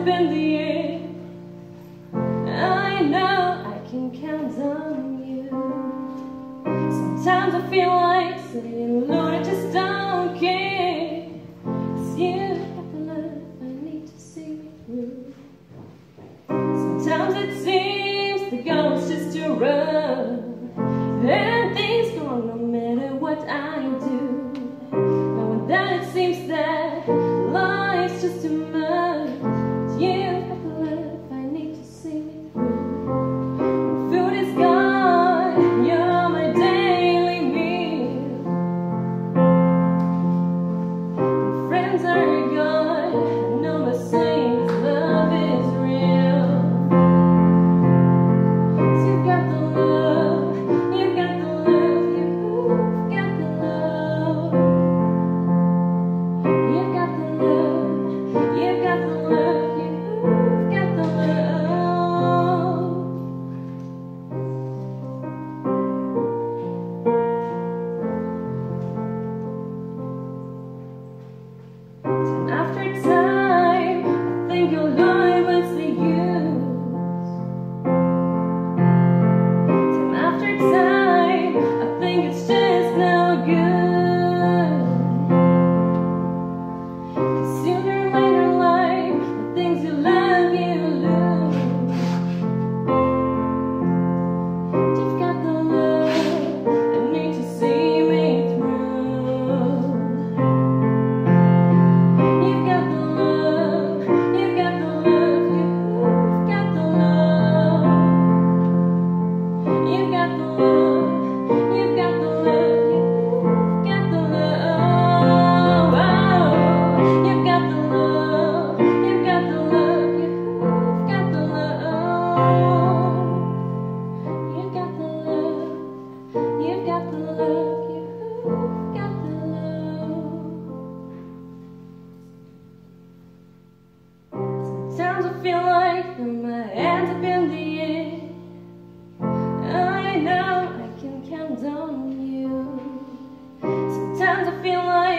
up in the air. I know I can count on you. Sometimes I feel like saying, Lord, I just don't care. 'Cause you got the love I need to see me through. Sometimes it seems the goal's just to run, and things go wrong no matter what I do. And when then it seems that life's just too much, you got the love I need to see me through. When food is gone, you're my daily meal. When friends are gone, I know my saints' love is real. 'Cause you've got the love, you've got the love, you've got the love. You've got the love, you've got the love, you've got the love. Time after time, I think your life was the use. Time after time, I think it's just no good. 'Cause sooner or later in life, the things you love you lose. You've got the love I need to see me through. You've got the love, you've got the love, you've got the love. You've got the love, you've got the love, you've got the love. Oh, you've got the love, you've got the love, you've got the love. You've got the love, you've got the love, you've got the love. Sometimes I feel like throw my hands up in the air. I know I can count on you. Sometimes I feel like